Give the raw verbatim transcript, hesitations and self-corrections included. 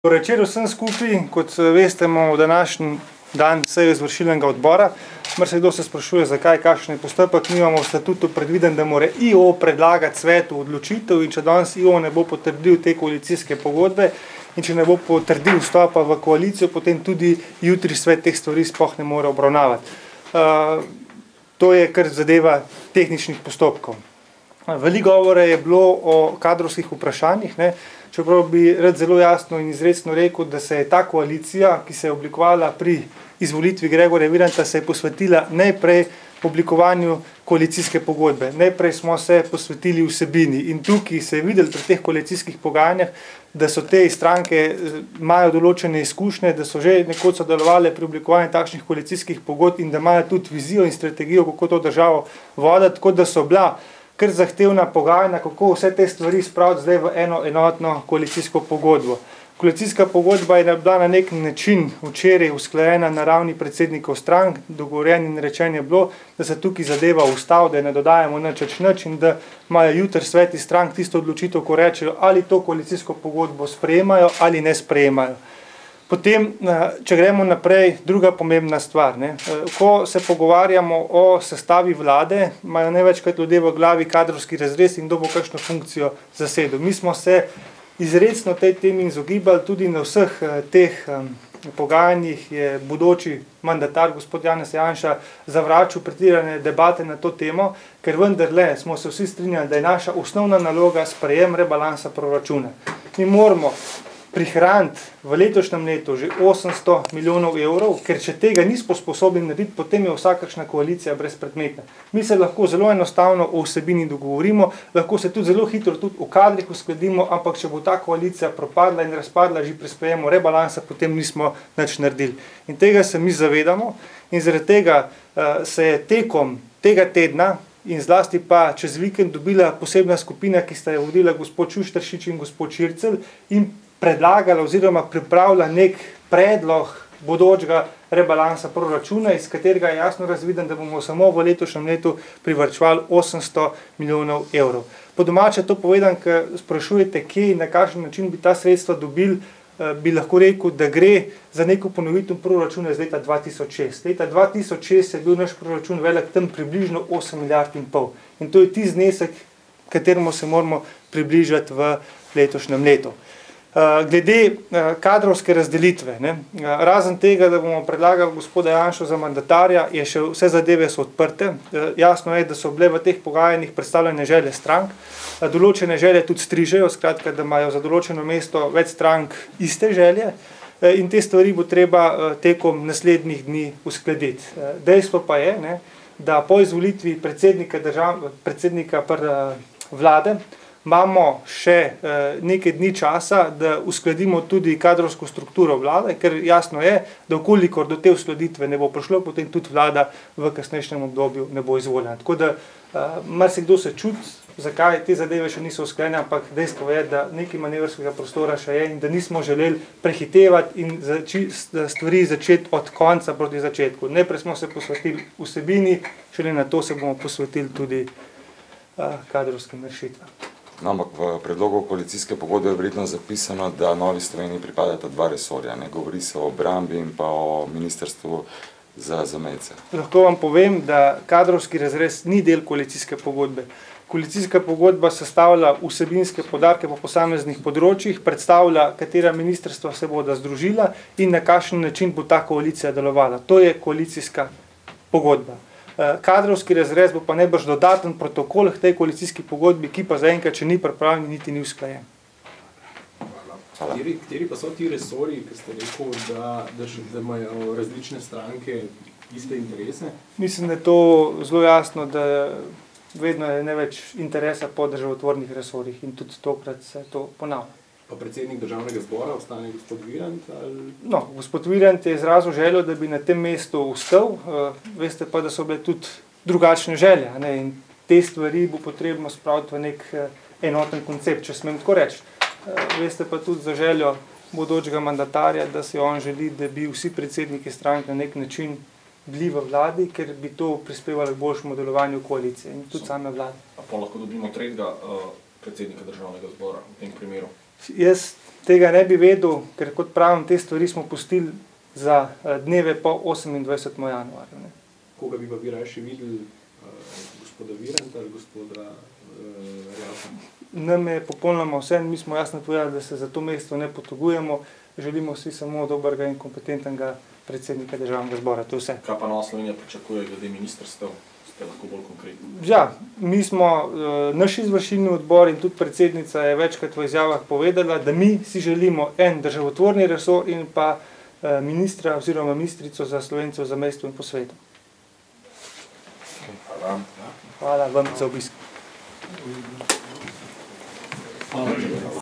Dobro večer vsem skupaj. Kot veste, imamo današnji dan sejo izvršilnega odbora. Marsikdo se sprašuje, zakaj, kakšen je postopek. Mi imamo v statutu predviden, da mora I O predlagati svetu odločitev, in če danes I O ne bo potrdil te koalicijske pogodbe in če ne bo potrdil vstopa v koalicijo, potem tudi jutri svet teh stvari sploh ne more obravnavati. Uh, to je, kar zadeva tehničnih postopkov. Veliko govora je bilo o kadrovskih vprašanjih, ne? Čeprav bi rad zelo jasno in izrecno rekel, da se je ta koalicija, ki se je oblikovala pri izvolitvi Gregorja Viranta, se je posvetila najprej oblikovanju koalicijske pogodbe. Najprej smo se posvetili vsebini in tukaj se je videli pri teh koalicijskih pogajanjih, da so te stranke imajo določene izkušnje, da so že nekoč sodelovali pri oblikovanju takšnih koalicijskih pogodb in da imajo tudi vizijo in strategijo, kako to državo voditi, tako da so bila kar zahtevna pogajanja, kako vse te stvari spraviti zdaj v eno enotno koalicijsko pogodbo. Koalicijska pogodba je bila na nek način včeraj usklajena na ravni predsednikov strank, dogovorjen in rečen je bilo, da se tukaj zadeva ustav, da ne dodajamo nič več nič in da imajo jutri sveti strank tisto odločitev, ko rečejo, ali to koalicijsko pogodbo sprejemajo ali ne sprejemajo. Potem, če gremo naprej, druga pomembna stvar. Ne? Ko se pogovarjamo o sestavi vlade, imajo največkrat ljudje v glavi kadrovski razrez in kdo bo kakšno funkcijo zasedel. Mi smo se izrecno tej temi izogibali, tudi na vseh teh pogajanjih je bodoči mandatar, gospod Janez Janša, zavračal pretirane debate na to temo, ker vendarle smo se vsi strinjali, da je naša osnovna naloga sprejem rebalansa proračuna. Mi moramo prihraniti v letošnjem letu že osemsto milijonov evrov, ker če tega nismo sposobni narediti, potem je vsakršna koalicija brezpredmetna. Mi se lahko zelo enostavno o vsebini dogovorimo, lahko se tudi zelo hitro tudi o kadrih uskladimo, ampak če bo ta koalicija propadla in razpadla že pri sprejemu rebalansa, potem nismo nič naredili. In tega se mi zavedamo in zaradi tega uh, se je tekom tega tedna in zlasti pa čez vikend dobila posebna skupina, ki sta jo vodila gospod Šušteršič in gospod Šircelj in predlagala oziroma pripravila nek predlog bodočega rebalansa proračuna, iz katerega je jasno razviden, da bomo samo v letošnjem letu privarčevali osemsto milijonov evrov. Po domače to povedam, ker sprašujete, kje in na kakšen način bi ta sredstva dobili, bi lahko rekel, da gre za neko ponovitev proračuna iz leta dva tisoč šest. Leta dva tisoč šest je bil naš proračun velik tam približno osem milijard in pol. In to je ti znesek, kateremu se moramo približati v letošnjem letu. Glede kadrovske razdelitve, ne, razen tega, da bomo predlagali gospoda Janšo za mandatarja, je še vse zadeve so odprte. Jasno je, da so bile v teh pogajanjih predstavljene želje strank, določene želje tudi strižejo, skratka, da imajo za določeno mesto več strank iste želje in te stvari bo treba tekom naslednjih dni uskladiti. Dejstvo pa je, ne, da po izvolitvi predsednika, držav, predsednika pr, vlade imamo še nekaj dni časa, da uskladimo tudi kadrovsko strukturo vlade, ker jasno je, da vkolikor do te uskladitve ne bo prišlo, potem tudi vlada v kasnejšem obdobju ne bo izvoljena. Tako da marsikdo se čuti, zakaj te zadeve še niso usklajene, ampak dejstvo je, da nekaj manevrskega prostora še je in da nismo želeli prehitevati in zači, stvari začeti od konca proti začetku. Najprej smo se posvetili vsebini, šele na to se bomo posvetili tudi kadrovskim rešitvam. No, ampak v predlogu koalicijske pogodbe je verjetno zapisano, da Novi Sloveniji pripadata dva resorja. Ne? Govori se o obrambi in pa o ministrstvu za zamejce. Lahko vam povem, da kadrovski razrez ni del koalicijske pogodbe. Koalicijska pogodba sestavlja vsebinske podarke po posameznih področjih, predstavlja, katera ministrstva se bodo združila in na kakšen način bo ta koalicija delovala. To je koalicijska pogodba. Kadrovski razrez bo pa najbrž dodaten protokol k tej koalicijski pogodbi, ki pa zaenkrat še ni pripravljen, niti ni usklajen. Kateri, kateri pa so ti resorji, ki ste rekel, da, da, da imajo različne stranke iste interese? Mislim, da je to zelo jasno, da vedno je največ interesa po državotvornih resorjih in tudi tokrat se to ponavlja. Pa predsednik državnega zbora ostane gospod Virant? Ali... No, gospod Virant je izrazil željo, da bi na tem mestu ostal. Veste pa, da so bile tudi drugačne želje, ne? In te stvari bo potrebno spraviti v nek enoten koncept, če smem tako reči. Veste pa tudi za željo bodočega mandatarja, da si on želi, da bi vsi predsedniki strank na nek način bili v vladi, ker bi to prispevalo k boljšemu delovanju koalicije in tudi same vlade. A pa lahko dobimo tretjega uh, predsednika državnega zbora v tem primeru? Jaz tega ne bi vedel, ker kot pravim, te stvari smo pustili za dneve po osemindvajsetem januarju. Ne. Koga bi pa bi rajši videli, uh, gospoda Viranta ali gospoda uh, Rjavka? Nam je popolnoma vse, mi smo jasno povedali, da se za to mesto ne potogujemo, želimo vsi samo dobrega in kompetentnega predsednika državnega zbora, to je vse. Kaj pa Nova Slovenija pričakuje glede ministrstev? Ste lahko bolj konkretni? Ja, mi smo, uh, naš izvršilni odbor in tudi predsednica je večkrat v izjavah povedala, da mi si želimo en državotvorni resor in pa uh, ministra oziroma ministrico za Slovence v zamejstvu in po svetu. Hvala. Hvala vam za obisk. Hvala.